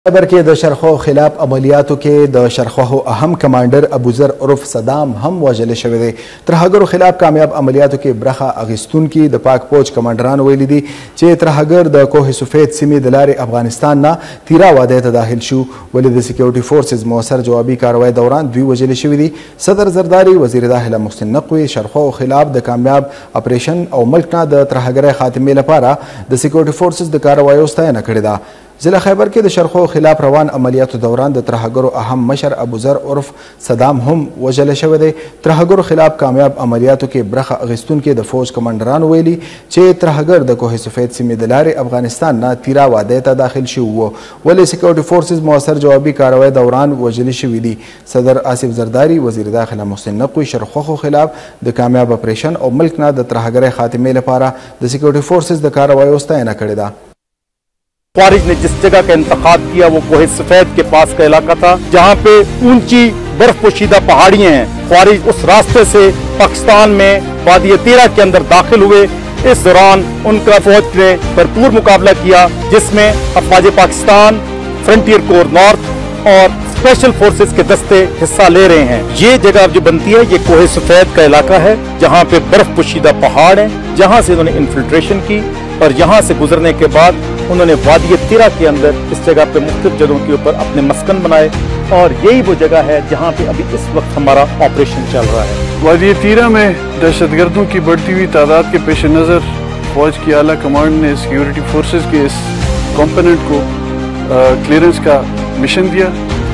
خیبر کے دشرخو خلاف عملیاتو کې د شرخو اهم کمانډر ابوذر عرف صدام هم وژل شوی دی. ترهګرو خلاف کامیاب عملیاتو کې برخه اخیستونکي د پاک فوج کمانډران ویلي دي چې ترهګر د کوه سفید سیمې د لارې افغانستان نه تیرا وادي ته داخل شو، ولې د سکیورټي فورسز موثر جوابي کاروای دوران دوی وژل شوی دي. صدر زرداری وزیر داخله محسن نقوی شرخو خلاف د کامیاب اپریشن او ملک نه د ترهګرۍ خاتمې لپاره د سکیورټي فورسز د کاروایو ستاینه کړې ده. ضلع خیبر کې د شرخو خلاف روان عملیاتو دوران د ترهګرو اهم مشر ابوذر عرف صدام هم وژل شوی دی. ترهګرو خلاف کامیاب عملیاتو کې برخه اخیستونکي د فوج کمانډران ویلي چې ترهګر د کوه سفید سیمې د لارې افغانستان نه تیرا وادي ته داخل شوي وو، ولې سکیورټي فورسز موثر جوابي کاروای دوران وژل شوي دي. صدر آصف زرداری وزیر داخله محسن نقوی شرخو خلاف د کامیاب اپریشن او ملک نه د ترهګرۍ خاتمې لپاره د سکیورټي فورسز د کاروایو ستاینه کړې ده. خوارج نے جس جگہ کا انتخاب کیا وہ کوہ سفید کے پاس کا علاقہ تھا جہاں پہ اونچی برف پوشیدہ پہاڑیاں ہیں. خوارج اس راستے سے پاکستان میں وادی تیرا کے اندر داخل ہوئے. اس دوران ان کا فوج نے بھرپور مقابلہ کیا جس میں افواج پاکستان، فرنٹیئر کور نارتھ اور اسپیشل فورسز کے دستے حصہ لے رہے ہیں. یہ جگہ جو بنتی ہے یہ کوہ سفید کا علاقہ ہے جہاں پہ برف پوشیدہ پہاڑ ہیں، جہاں سے انہوں نے انفلٹریشن کی اور یہاں سے گزرنے کے بعد انہوں نے وادی تیرا کے اندر اس جگہ پہ مختلف جگہوں کے اوپر اپنے مسکن بنائے اور یہی وہ جگہ ہے جہاں پہ ابھی اس وقت ہمارا آپریشن چل رہا ہے. وادی تیرا میں دہشت گردوں کی بڑھتی ہوئی تعداد کے پیش نظر فوج کی اعلیٰ کمانڈ نے سیکیورٹی فورسز کے اس کمپوننٹ کو کلیئرنس کا مشن دیا،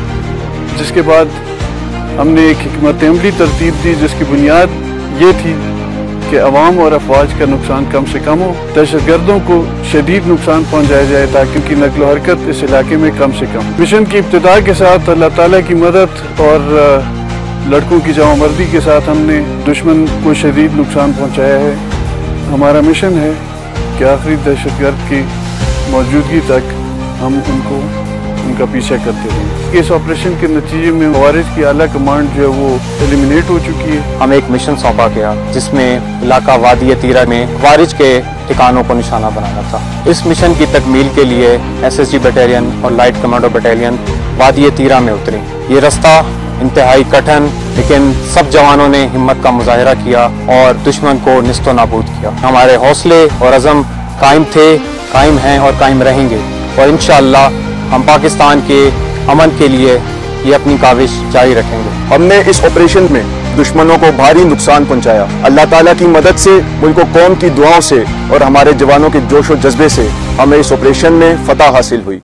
جس کے بعد ہم نے ایک حکمت عملی ترتیب دی جس کی بنیاد یہ تھی کہ عوام اور افواج کا نقصان کم سے کم ہو، دہشت گردوں کو شدید نقصان پہنچایا جائے تاکہ ان کی نقل و حرکت اس علاقے میں کم سے کم. مشن کی ابتدا کے ساتھ اللہ تعالیٰ کی مدد اور لڑکوں کی جواں مردی کے ساتھ ہم نے دشمن کو شدید نقصان پہنچایا ہے. ہمارا مشن ہے کہ آخری دہشت گرد کی موجودگی تک ہم ان کا پیچھا کرتے رہیں. اس آپریشن کے نتیجے میں خوارج کی اعلیٰ کمانڈ جو ہے وہ ایلیمینیٹ ہو چکی ہے. ہمیں ایک مشن سونپا گیا جس میں علاقہ وادی تیرا میں خوارج کے ٹھکانوں کو نشانہ بنانا تھا. اس مشن کی تکمیل کے لیے SSG بٹالین اور لائٹ کمانڈو بٹالین وادی تیرا میں اتری. یہ رستہ انتہائی کٹھن لیکن سب جوانوں نے ہمت کا مظاہرہ کیا اور دشمن کو نیست و نابود کیا. ہمارے حوصلے اور عزم قائم تھے، قائم ہیں اور قائم رہیں گے اور انشاءاللہ ہم پاکستان کے امن کے لیے یہ اپنی کاوش جاری رکھیں گے. ہم نے اس آپریشن میں دشمنوں کو بھاری نقصان پہنچایا. اللہ تعالیٰ کی مدد سے، ملک و قوم کی دعاؤں سے اور ہمارے جوانوں کے جوش و جذبے سے ہمیں اس آپریشن میں فتح حاصل ہوئی.